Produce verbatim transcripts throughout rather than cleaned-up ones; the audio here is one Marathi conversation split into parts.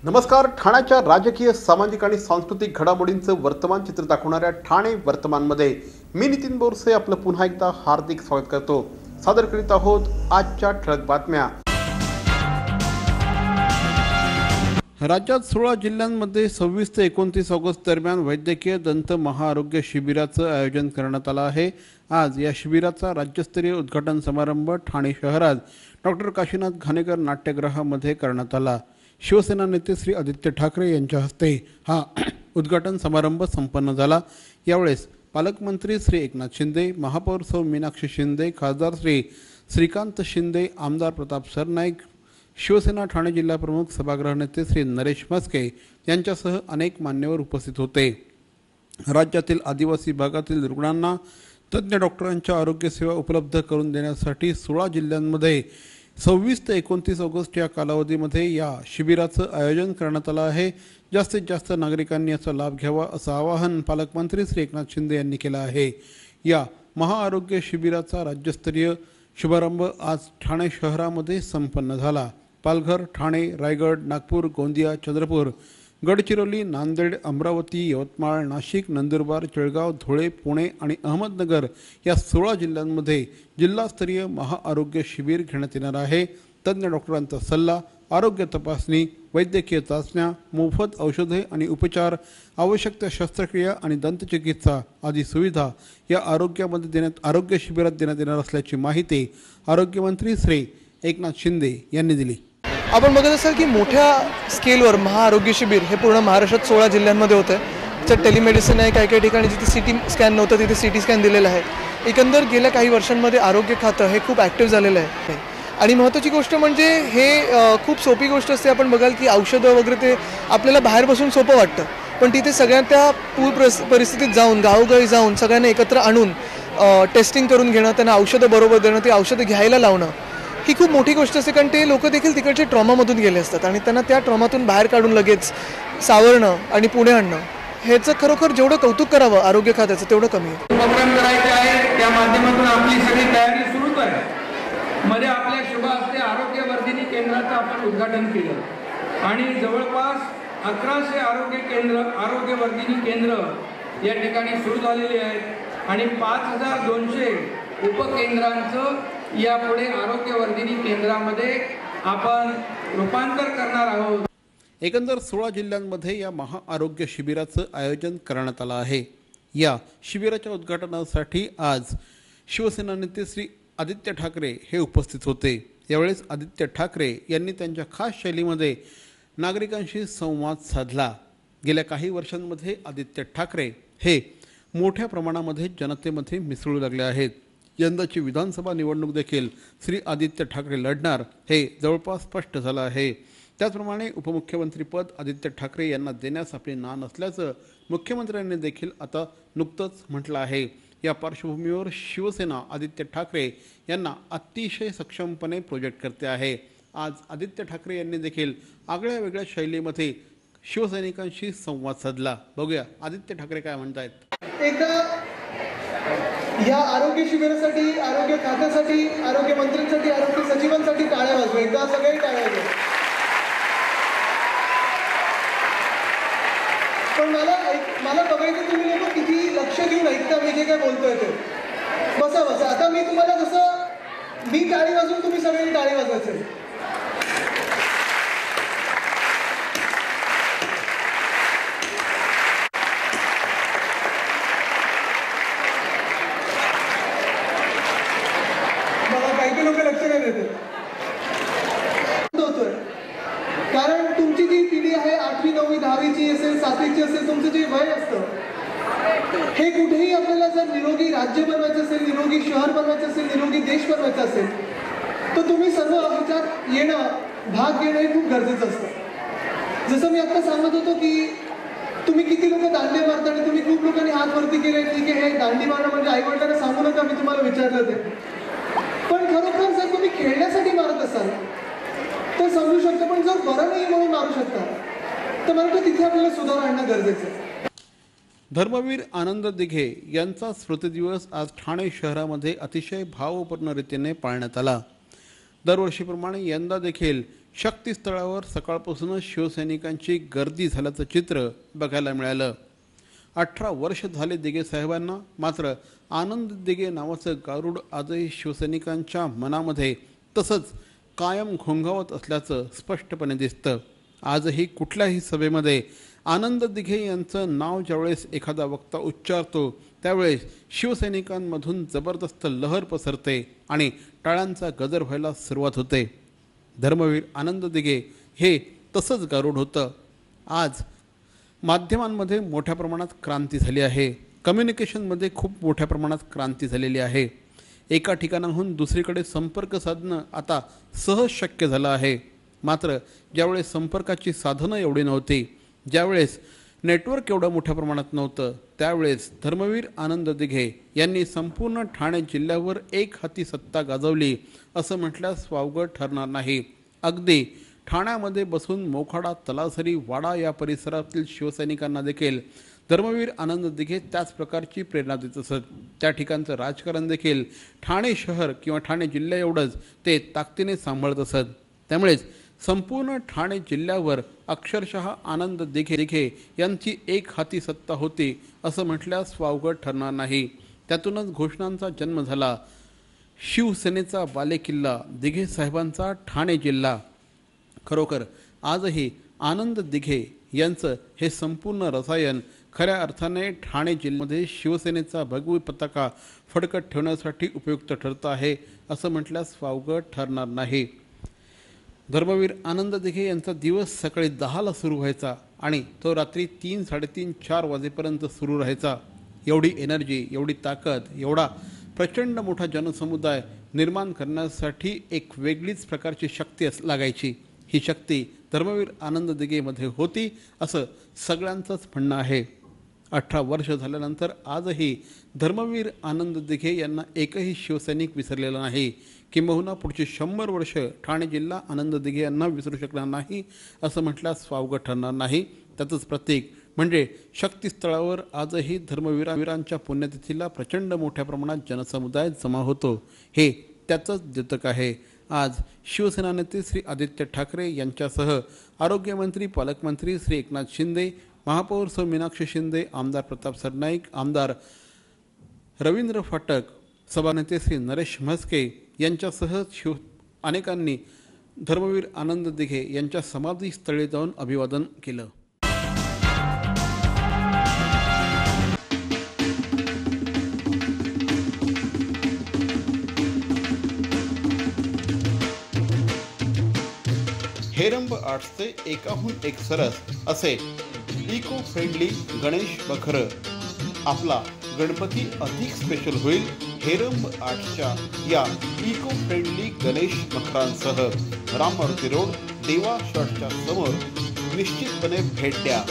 नमस्कार. ठाण्याच्या राजकीय, सामाजिक आणि सांस्कृतिक घडामोडींचं वर्तमान चित्र दाखवणाऱ्या ठाणे वर्तमानमध्ये मी नितीन बोरसे आपलं पुन्हा एकदा हार्दिक स्वागत करतो. सादर करीत आहोत आजच्या ठळक बातम्या. राज्यात सोळा जिल्ह्यांमध्ये सव्वीस ते एकोणतीस ऑगस्ट दरम्यान वैद्यकीय दंत महाआरोग्य शिबिराचं आयोजन करण्यात आलं आहे. आज या शिबिराचा राज्यस्तरीय उद्घाटन समारंभ ठाणे शहरात डॉक्टर काशीनाथ घाणेकर नाट्यगृहामध्ये करण्यात आला. शिवसेना नेते श्री आदित्य ठाकरे यांच्या हस्ते हा उद्घाटन समारंभ संपन्न झाला. यावेळेस पालकमंत्री श्री एकनाथ शिंदे, महापौर सौ मीनाक्षी शिंदे, खासदार श्री श्रीकांत शिंदे, आमदार प्रताप सरनाईक, शिवसेना ठाणे जिल्हा प्रमुख सभागृह नेते श्री नरेश म्हस्के यांच्यासह अनेक मान्यवर उपस्थित होते. राज्यातील आदिवासी भागातील रुग्णांना तज्ज्ञ डॉक्टरांच्या आरोग्य सेवा उपलब्ध करून देण्यासाठी सोळा जिल्ह्यांमध्ये सव्वीस ते एकोणतीस ऑगस्ट या कालावधीमध्ये या शिबिराचं आयोजन करण्यात आलं आहे. जास्तीत जास्त नागरिकांनी याचा लाभ घ्यावा असं आवाहन पालकमंत्री श्री एकनाथ शिंदे यांनी केलं आहे. या महाआरोग्य शिबिराचा राज्यस्तरीय शुभारंभ आज ठाणे शहरामध्ये संपन्न झाला. पालघर, ठाणे, रायगड, नागपूर, गोंदिया, चंद्रपूर, गडचिरोली, नांदेड, अमरावती, यवतमाळ, नाशिक, नंदुरबार, जळगाव, धुळे, पुणे आणि अहमदनगर या सोळा जिल्ह्यांमध्ये जिल्हास्तरीय महाआरोग्य शिबिर घेण्यात येणार आहे. तज्ज्ञ डॉक्टरांचा सल्ला, आरोग्य तपासणी, वैद्यकीय चाचण्या, मोफत औषधे आणि उपचार, आवश्यक त्या शस्त्रक्रिया आणि दंतचिकित्सा आदी सुविधा या आरोग्यामध्ये देण्यात आरोग्य शिबिरात देण्यात येणार असल्याची माहिती आरोग्यमंत्री श्री एकनाथ शिंदे यांनी दिली. आपण बघत असाल की मोठ्या स्केलवर महाआरोग्य शिबिर हे पूर्ण महाराष्ट्रात सोळा जिल्ह्यांमध्ये होतं. त्याच्यात टेलिमेडिसिन आहे, काही काही ठिकाणी जिथे सी टी स्कॅन नव्हतं तिथे सी टी स्कॅन दिलेलं आहे. एकंदर गेल्या काही वर्षांमध्ये आरोग्य खातं हे खूप ॲक्टिव्ह झालेलं आहे. आणि महत्त्वाची गोष्ट म्हणजे हे खूप सोपी गोष्ट असते. आपण बघाल की औषधं वगैरे ते आपल्याला बाहेर बसून सोपं वाटतं, पण तिथे सगळ्या त्या पूर परिस्थितीत जाऊन गावोगावी जाऊन सगळ्यांना एकत्र आणून टेस्टिंग करून घेणं, त्यांना औषधं बरोबर देणं, ते औषधं घ्यायला लावणं ही खूप मोठी गोष्ट असते. कारण ते लोक देखील तिकडचे ट्रॉमामधून गेले असतात आणि त्यांना त्या ट्रॉमातून बाहेर काढून लगेच सावरणं आणि पुढे आणणं ह्याचं खरोखर जेवढं कौतुक करावं आरोग्य खात्याचं तेवढं कमी आहे. उपक्रम करायचे आहे त्या माध्यमातून आपली सगळी तयारी सुरूच आहे. मध्ये आपल्या शुभ हस्ते आरोग्यवर्धिनी केंद्राचं आपण उद्घाटन केलं आणि जवळपास अकराशे आरोग्य केंद्र आरोग्यवर्धिनी केंद्र या ठिकाणी सुरू झालेली आहेत आणि पाच हजार दोनशे उपकेंद्रांचं यापुढे आरोग्यवर्धिनी केंद्रामध्ये आपण रूपांतर करणार आहोत. एकंदर सोळा जिल्ह्यांमध्ये या महाआरोग्य शिबिराचं आयोजन करण्यात आलं आहे. या शिबिराच्या उद्घाटनासाठी आज शिवसेना नेते श्री आदित्य ठाकरे हे उपस्थित होते. यावेळेस आदित्य ठाकरे यांनी त्यांच्या खास शैलीमध्ये नागरिकांशी संवाद साधला. गेल्या काही वर्षांमध्ये आदित्य ठाकरे हे मोठ्या प्रमाणामध्ये जनतेमध्ये मिसळू लागले आहेत. यंदाची विधानसभा निवडणूक देखील श्री आदित्य ठाकरे लढणार हे जवळपास स्पष्ट झालं आहे. त्याचप्रमाणे उपमुख्यमंत्रीपद आदित्य ठाकरे यांना देण्यास आपली ना नसल्याचं मुख्यमंत्र्यांनी देखील आता नुकतंच म्हटलं आहे. या पार्श्वभूमीवर शिवसेना आदित्य ठाकरे यांना अतिशय सक्षमपणे प्रोजेक्ट करते आहे. आज आदित्य ठाकरे यांनी देखील आगळ्या वेगळ्या शैलीमध्ये शिवसैनिकांशी संवाद साधला. बघूया आदित्य ठाकरे काय म्हणतायत. एकदा या आरोग्य शिबिरासाठी, आरोग्य खात्यासाठी, आरोग्य मंत्र्यांसाठी, आरोग्य सचिवांसाठी टाळ्या वाजवा. एकदा सगळे टाळ्या वाजवा. पण मला मला बघायचं तुम्ही लोक किती लक्ष देऊन ऐकता मी जे काय बोलतोय ते. बसा बसा. आता मी तुम्हाला जसं मी टाळी वाजवून तुम्ही सगळ्यांनी टाळी वाजवायचं. कारण तुमची जी पिढी आहे आठवी नववी दहावीची असेल, सातवीची असेल, तुमचं जे वय असतं हे कुठेही आपल्याला जर निरोगी राज्य बनवायचं असेल, निरोगी शहर बनवायचं असेल, निरोगी देश बनवायचा असेल तर तुम्ही सर्व ह्याच्यात येणं, भाग घेणं हे खूप गरजेचं असतं. जसं मी आता सांगत होतो की तुम्ही किती लोक दांडे मारता आणि तुम्ही खूप लोकांनी हात वरती केले. ठीक आहे, हे दांडी मारणं म्हणजे आई वडिलांना सांगू नका, मी तुम्हाला विचारलं ते. पण खरोखर जर तुम्ही खेळण्यासाठी मारत असाल तर समजू शकतो, पण जर बरं नाही म्हणून मारू शकता तर मला वाटतं तिथे आपल्याला सुधार आणणं गरजेचं आहे. धर्मवीर आनंद दिघे यांचा स्मृतिदिवस आज ठाणे शहरामध्ये अतिशय भावपूर्ण रीतीने पाळण्यात आला. दरवर्षीप्रमाणे यंदा देखील शक्तीस्थळावर सकाळपासूनच शिवसैनिकांची गर्दी झाल्याचं चित्र बघायला मिळालं. अठरा वर्ष झाले दिघे साहेबांना, मात्र आनंद दिघे नावाचं गारुड आजही शिवसैनिकांच्या मनामध्ये तसंच कायम घोंघावत असल्याचं स्पष्टपणे दिसतं. आजही कुठल्याही सभेमध्ये आनंद दिघे यांचं नाव ज्यावेळेस एखादा वक्ता उच्चारतो त्यावेळेस शिवसैनिकांमधून जबरदस्त लहर पसरते आणि टाळ्यांचा गजर व्हायला सुरुवात होते. धर्मवीर आनंद दिघे हे तसंच गारुड होतं. आज माध्यमांमध्ये मोठ्या प्रमाणात क्रांती झाली आहे. कम्युनिकेशनमध्ये खूप मोठ्या प्रमाणात क्रांती झालेली आहे. एका ठिकाणाहून दुसरीकडे संपर्क साधणं आता सहज शक्य झालं आहे. मात्र ज्यावेळेस संपर्काची साधनं एवढी नव्हती, ज्यावेळेस नेटवर्क एवढं मोठ्या प्रमाणात नव्हतं, त्यावेळेस धर्मवीर आनंद दिघे यांनी संपूर्ण ठाणे जिल्ह्यावर एक हाती सत्ता गाजवली असं म्हटल्यास वावगं ठरणार नाही. अगदी ठाण्यामध्ये बसून मोखाडा, तलासरी, वाडा या परिसरातील शिवसैनिकांना देखील धर्मवीर आनंद दिघे त्याच प्रकारची प्रेरणा देत असत. त्या ठिकाणचं राजकारण देखील ठाणे शहर किंवा ठाणे जिल्हा एवढंच ते ताकदीने सांभाळत असत. त्यामुळेच संपूर्ण ठाणे जिल्ह्यावर अक्षरशः आनंद दिघे दिघे यांची एक हाती सत्ता होती असं म्हटल्यास वावगं ठरणार नाही. त्यातूनच घोषणांचा जन्म झाला. शिवसेनेचा बालेकिल्ला दिघे साहेबांचा ठाणे जिल्हा. खरोखर आजही आनंद दिघे यांचं हे संपूर्ण रसायन खऱ्या अर्थाने ठाणे जिल्ह्यामध्ये शिवसेनेचा भगवी पताका फडकत ठेवण्यासाठी उपयुक्त ठरतं आहे असं म्हटल्यास वावगं ठरणार नाही. धर्मवीर आनंद दिघे यांचा दिवस सकाळी दहाला सुरू व्हायचा आणि तो रात्री तीन साडेतीन चार वाजेपर्यंत सुरू राहायचा. एवढी एनर्जी, एवढी ताकद, एवढा प्रचंड मोठा जनसमुदाय निर्माण करण्यासाठी एक वेगळीच प्रकारची शक्ती अस लागायची. ही शक्ती धर्मवीर आनंद दिघेमध्ये होती असं सगळ्यांचंच म्हणणं आहे. अठरा वर्ष झाल्यानंतर आजही धर्मवीर आनंद दिघे यांना एकही शिवसैनिक विसरलेला नाही. किंबहुना पुढची शंभर वर्ष ठाणे जिल्हा आनंद दिघे यांना विसरू शकणार नाही असं म्हटल्यास वावगं ठरणार नाही. त्याचंच प्रतीक म्हणजे शक्तीस्थळावर आजही धर्मवीरांच्या पुण्यतिथीला प्रचंड मोठ्या प्रमाणात जनसमुदाय जमा होतो. हे त्याचंच द्योतक आहे. आज शिवसेना नेते श्री आदित्य ठाकरे यांच्यासह आरोग्यमंत्री, पालकमंत्री श्री एकनाथ शिंदे, महापौर सौ मीनाक्षी शिंदे, आमदार प्रताप सरनाईक, आमदार रवींद्र फाटक, सभानेते श्री नरेश म्हस्के यांच्यासह शिव अनेकांनी धर्मवीर आनंद दिघे यांच्या समाधीस्थळी जाऊन अभिवादन केलं. हेरंब आर्ट्सचे एकाहून एक सरस असे इको फ्रेंडली गणेश मखर. आपला गणपती अधिक स्पेशल होईल हेरंब आर्ट्सच्या या इको फ्रेंडली गणेश मखरांसह. राममारुती रोड, देवा शॉटच्या समोर. निश्चितपणे भेट द्या.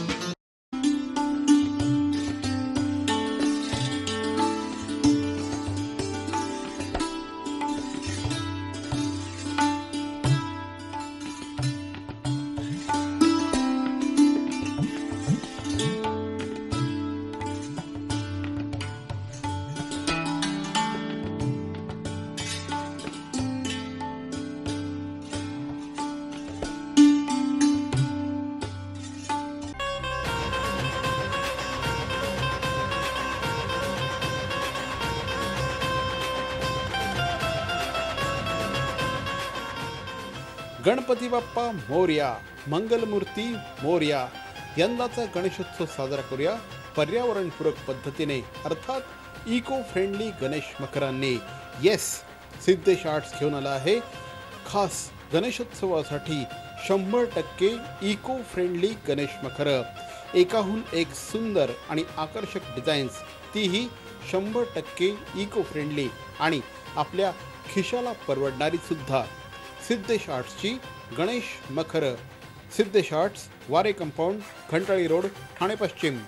गणपती बाप्पा मोरया, मंगलमूर्ती मोरया. यंदाचा गणेशोत्सव साजरा करूया पर्यावरणपूरक पद्धतीने, अर्थात इको फ्रेंडली गणेश मकरांनी. येस, सिद्धेश आर्ट्स घेऊन आला आहे खास गणेशोत्सवासाठी शंभर टक्के इको फ्रेंडली गणेश मखर. एकाहून एक सुंदर आणि आकर्षक डिझाईन्स, तीही शंभर टक्के इको फ्रेंडली आणि आपल्या खिशाला परवडणारी सुद्धा. सिद्धेश आर्ट्सची गणेश मखर. Siddhesh arts, Ware compound, Khantali road, Thane पश्चिम.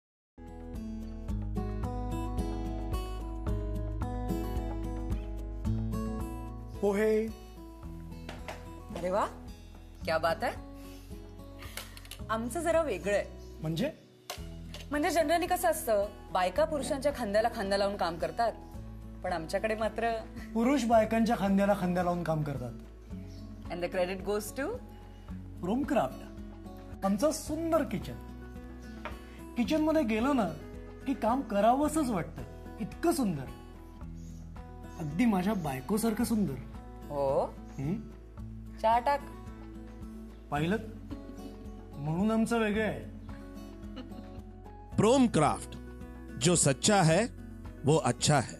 पोहे. अरे वा, क्या बात आहे. आमचं जरा वेगळं आहे. म्हणजे म्हणजे जनरली कसं असतं, बायका पुरुषांच्या खांद्याला खांदा लावून काम करतात, पण आमच्याकडे मात्र पुरुष बायकांच्या खांद्याला खांद्या लावून काम करतात. And the credit goes to Roomcraft, आमचं सुंदर किचन. किचन मध्ये गेलो ना की काम करावंसच वाटतं, इतकं सुंदर, अगदी माझ्या बायकोसारखं सुंदर. हो, हं? चहा टाक. पाहिलं, म्हणून आमचं वेगळं आहे. प्रोम क्राफ्ट, जो सच्चा है वो अच्छा है.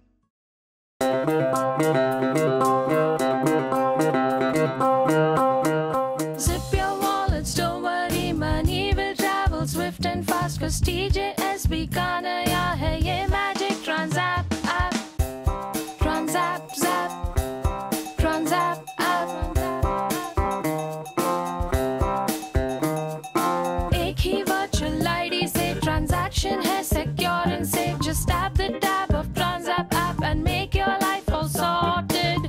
Zip your wallets, don't worry, money will travel swift and fast. Cause T J S B का नया है ये magic Transapp app. Transapp, zap, Transapp app. एक ही virtual I D say transaction है secure and safe. Just tap the tab of Transapp app and make your life all sorted.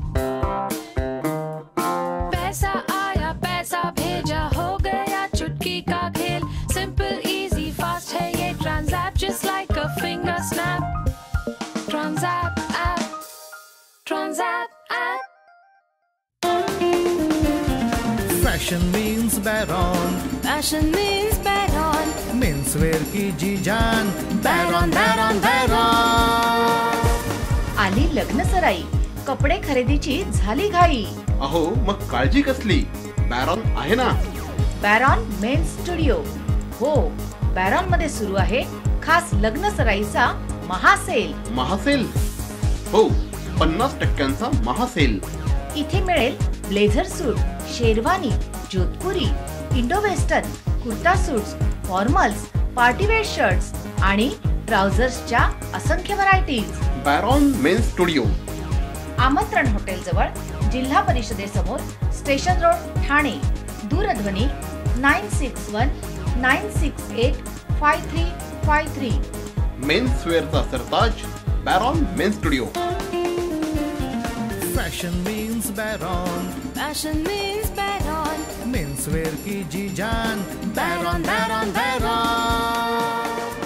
पैसा आया पैसा भेजा हो गया चुटकी का खेल. Simple, easy, fast है ये Transapp, just like a finger snap. Transapp app, Transapp app. Fashion means Baron, Fashion means bet on, men's wear की जी जान. Baron Baron Baron. आली लग्न सराई, कपडे खरेदीची झाली घाई. अहो मग काळजी कसली, बॅरॉन आहे ना. Baron men's studio. हो, बॅरॉन मध्ये सुरू आहे खास लग्न सराईचा महासेल. महासेल, हो, पन्नास टक्क्यांचा महासेल. इथे मिळेल blazer suit, sherwani, Jodhpuri, indo western, kurta suits, formals, partywear shirts आणि ट्राउझर्सच्या असंख्य varieties. Baron men's studio, Amantran hotel जवळ, जिल्हा परिषदेसमोर, स्टेशन रोड, ठाणे. दूरध्वनी nine six one nine six eight five three five three. Men's वेअरचा सरताज Baron men's studio. Fashion means Baron, Fashion means bet on, men's wear की जी जान. Baron Baron Baron.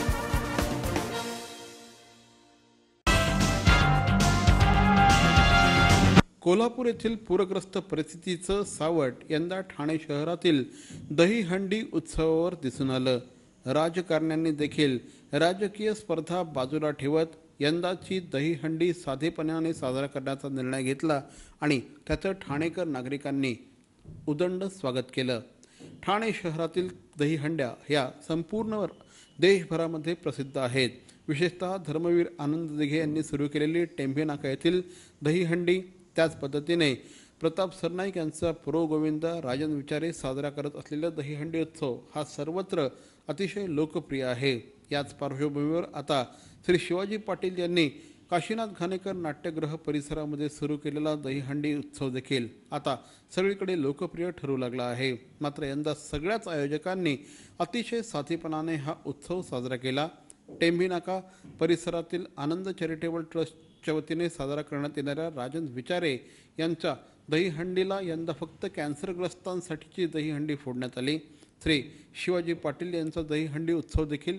कोल्हापूर येथील पूरग्रस्त परिस्थितीचं सावट यंदा ठाणे शहरातील दहीहंडी उत्सवावर दिसून आलं. राजकारण्यांनी देखील राजकीय स्पर्धा बाजूला ठेवत यंदाची दहीहंडी साधेपणाने साजरा करण्याचा निर्णय घेतला आणि त्याचं ठाणेकर नागरिकांनी उदंड स्वागत केलं. ठाणे शहरातील दहीहंड्या ह्या संपूर्ण देशभरामध्ये प्रसिद्ध आहेत. विशेषतः धर्मवीर आनंद दिघे यांनी सुरू केलेली टेंभे नाका येथील दहीहंडी, त्याच पद्धतीने प्रताप सरनाईक यांचा पुरो गोविंद राजन विचारे साजरा करत असलेला दहीहंडी उत्सव हा सर्वत्र अतिशय लोकप्रिय आहे. याच पार्श्वभूमीवर आता श्री शिवाजी पाटील यांनी काशीनाथ घाणेकर नाट्यगृह परिसरामध्ये सुरू केलेला दहीहंडी उत्सव देखील आता सगळीकडे लोकप्रिय ठरू लागला आहे. मात्र यंदा सगळ्याच आयोजकांनी अतिशय साधेपणाने हा उत्सव साजरा केला. टेंभी नाका परिसरातील आनंद चॅरिटेबल ट्रस्टच्या वतीने साजरा करण्यात येणाऱ्या राजन विचारे यांच्या दहीहंडीला यंदा फक्त कॅन्सरग्रस्तांसाठीची दहीहंडी फोडण्यात आली. श्री शिवाजी पाटील यांचा दहीहंडी उत्सव देखील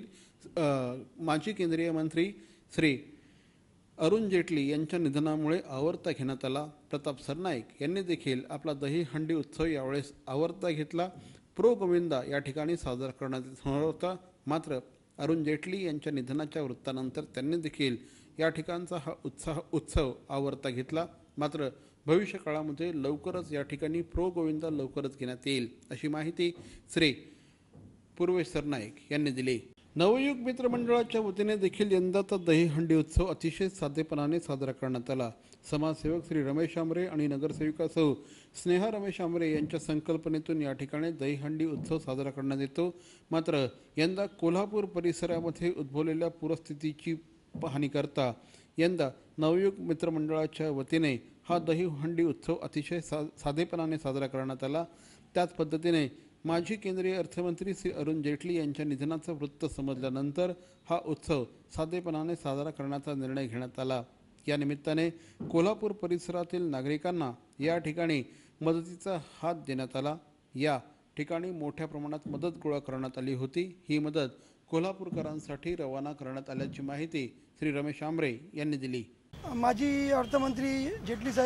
माजी केंद्रीय मंत्री श्री अरुण जेटली यांच्या निधनामुळे आवर्ता घेण्यात आला. प्रताप सरनाईक यांनी देखील आपला दहीहंडी उत्सव यावेळेस आवर्ता घेतला. प्रो गोविंदा या ठिकाणी साजरा करण्यात होणार होता. मात्र अरुण जेटली यांच्या निधनाच्या वृत्तानंतर त्यांनी देखील या ठिकाणचा हा उत्साह उत्सव आवर्ता घेतला. मात्र भविष्य काळामध्ये लवकरच या ठिकाणी प्रो गोविंदा लवकरच घेण्यात येईल अशी माहिती श्री पूर्वेश सरनाईक यांनी दिली. नवयुग मित्र मंडळाच्या वतीने देखील यंदाचा दहीहंडी उत्सव अतिशय साधेपणाने साजरा करण्यात आला. समाजसेवक श्री रमेश आमरे आणि नगरसेविका सौ स्नेहा रमेश आमरे यांच्या संकल्पनेतून या ठिकाणी दहीहंडी उत्सव साजरा करण्यात येतो. मात्र यंदा कोल्हापूर परिसरामध्ये उद्भवलेल्या पूरस्थितीची पाहणी करता यंदा नवयुग मित्रमंडळाच्या वतीने हा दहीहंडी उत्सव अतिशय सा साधेपणाने साजरा करण्यात आला. त्याच पद्धतीने माजी केंद्रीय अर्थमंत्री श्री अरुण जेटली यांच्या निधनाचं वृत्त समजल्यानंतर हा उत्सव साधेपणाने साजरा करण्याचा निर्णय घेण्यात आला. या निमित्ताने कोल्हापूर परिसरातील नागरिकांना या ठिकाणी मदतीचा हात देण्यात आला. या ठिकाणी मोठ्या प्रमाणात मदत गोळा करण्यात आली होती. ही मदत कोल्हापूरकरांसाठी रवाना करण्यात आल्याची माहिती श्री रमेश आमरे यांनी दिली. माजी अर्थमंत्री जेटली साहेब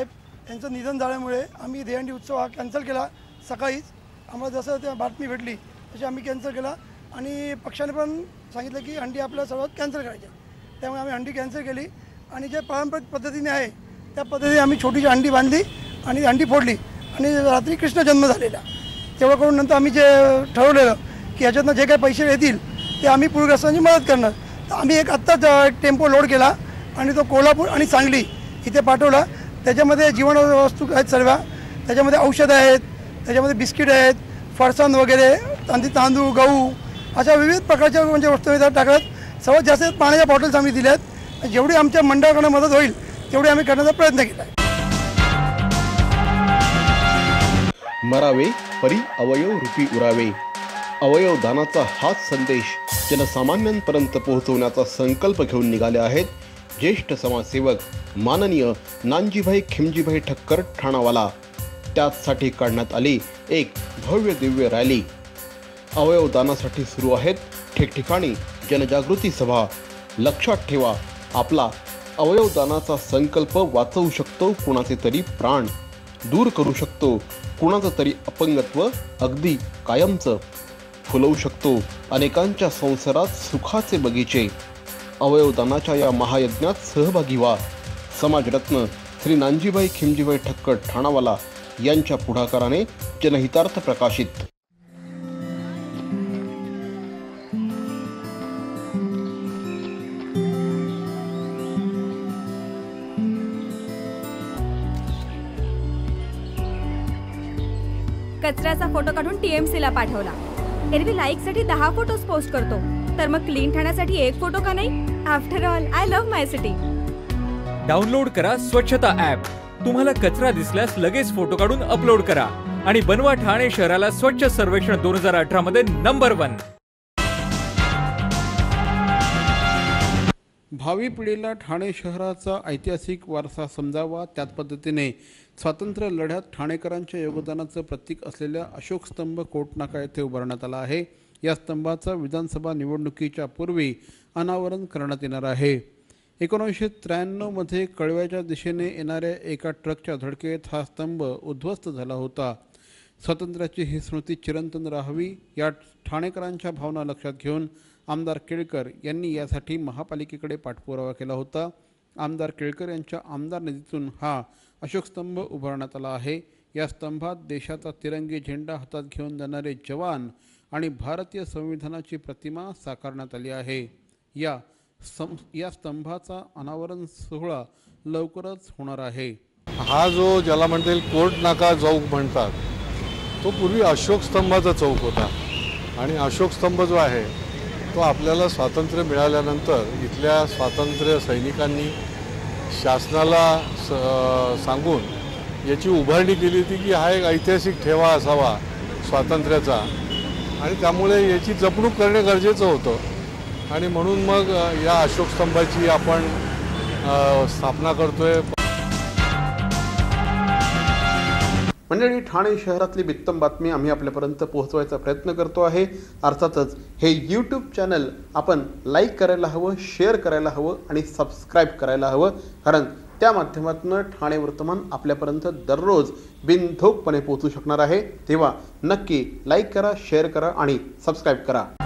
यांचं निधन झाल्यामुळे आम्ही दहीहंडी उत्सव हा कॅन्सल केला. सकाळीच आम्हाला जसं त्या बातमी भेटली तशी आम्ही कॅन्सल केला आणि पक्षाने पण सांगितलं की हंडी आपल्या सर्वात कॅन्सल करायची. त्यामुळे आम्ही हंडी कॅन्सल केली आणि जे पारंपरिक पद्धतीने आहे त्या पद्धतीने आम्ही छोटीशी हंडी बांधली आणि हंडी फोडली आणि रात्री कृष्ण जन्म झालेला. तेव्हा करून नंतर आम्ही जे ठरवलेलं की याच्यातनं जे काही पैसे येतील ते आम्ही पूरग्रस्तांची मदत करणार. तर आम्ही एक आत्ताच एक टेम्पो लोड केला आणि तो कोल्हापूर आणि सांगली इथे पाठवला. त्याच्यामध्ये जीवनवस्तू आहेत सर्व, त्याच्यामध्ये औषधं आहेत, त्याच्यामध्ये बिस्किट आहेत, फरसाण वगैरे, तांदी तांदूळ, गहू अशा विविध प्रकारच्या म्हणजे वस्तू त्यात टाकत. सर्वात जास्त पाण्याच्या बॉटल्स आम्ही दिल्या आहेत. जेवढी आमच्या मंडळाकडून मदत होईल तेवढी आम्ही करण्याचा प्रयत्न केला आहे. मरावे परी अवयव रूपी उरावे. अवयव दानाचा हाच संदेश जनसामान्यांपर्यंत पोहोचवण्याचा संकल्प घेऊन निघाले आहेत ज्येष्ठ समाजसेवक माननीय नानजीभाई खिमजीभाई ठक्कर ठाणावाला. त्याचसाठी काढण्यात आली एक भव्य दिव्य रॅली. अवयव दानासाठी सुरू आहेत ठिकठिकाणी जनजागृती सभा. लक्षात ठेवा, आपला अवयव दानाचा संकल्प वाचवू शकतो कुणाचे तरी प्राण, दूर करू शकतो कुणाचं तरी अपंगत्व अगदी कायमचं, फुलवू शकतो अनेकांच्या संसारात सुखाचे बगीचे. अवयवदानाच्या या महायज्ञात सहभागी व्हा. समाजरत्न श्री नानजीभाई खिमजीभाई ठक्कर ठाणावाला यांच्या पुढाकाराने जनहितार्थ प्रकाशित. कचऱ्याचा फोटो काढून टीएमसी ला पाठवला. एरवी लाईक साठी दहा फोटोज पोस्ट करतो, तर मग क्लीन ठाण्यासाठी एक फोटो का नाही? After all I love my city. Download करा स्वच्छता ॲप. तुम्हाला कचरा दिसल्यास लगेच फोटो काढून अपलोड करा आणि बनवा ठाणे शहराला स्वच्छ सर्वेक्षण दोन हजार अठरा मध्ये नंबर वन. भावी पिढीला ठाणे शहराचा ऐतिहासिक वारसा समजावा, त्याच पद्धतीने स्वातंत्र्य लढ्यात ठाणेकरांच्या योगदानाचं प्रतीक असलेल्या अशोक स्तंभ कोटनाका येथे उभारण्यात आला आहे. या स्तंभाचं विधानसभा निवडणुकीच्या पूर्वी अनावरण करण्यात येणार आहे. एकोणीसशे त्र्याण्णवमध्ये कळव्याच्या दिशेने येणाऱ्या एका ट्रकच्या धडकेत हा स्तंभ उद्ध्वस्त झाला होता. स्वातंत्र्याची ही स्मृती चिरंतन राहावी या ठाणेकरांच्या भावना लक्षात घेऊन आमदार केळकर यांनी यासाठी महापालिकेकडे पाठपुरावा केला होता. आमदार केळकर यांच्या आमदार निधीतून हा अशोक स्तंभ उभारण्यात आला आहे. या स्तंभात देशाचा तिरंगी झेंडा हातात घेऊन जाणारे जवान आणि भारतीय संविधानाची प्रतिमा साकारण्यात आली आहे. या सं या स्तंभाचा अनावरण सोहळा लवकरच होणार आहे. हा जो ज्याला म्हणता येईल कोर्ट नाका चौक म्हणतात, तो पूर्वी अशोक स्तंभाचा चौक होता आणि अशोक स्तंभ जो आहे तो आपल्याला स्वातंत्र्य मिळाल्यानंतर इथल्या स्वातंत्र्य सैनिकांनी शासनाला सांगून याची उभारणी केली होती की हा एक ऐतिहासिक ठेवा असावा स्वातंत्र्याचा आणि त्यामुळे याची जपणूक करणे गरजेचं होतं आणि म्हणून मग या अशोक स्तंभाची आपण स्थापना करतोय. मंडळी, ठाणे शहरातली बित्तम बातमी आम्ही आपल्यापर्यंत पोहोचवायचा प्रयत्न करतो आहे. अर्थातच हे यूट्यूब चॅनल आपण लाईक करायला हवं, शेअर करायला हवं आणि सबस्क्राईब करायला हवं, कारण त्या माध्यमातून ठाणे वर्तमान आपल्यापर्यंत दररोज बिनधोकपणे पोहोचू शकणार आहे. तेव्हा नक्की लाईक करा, शेअर करा आणि सबस्क्राईब करा.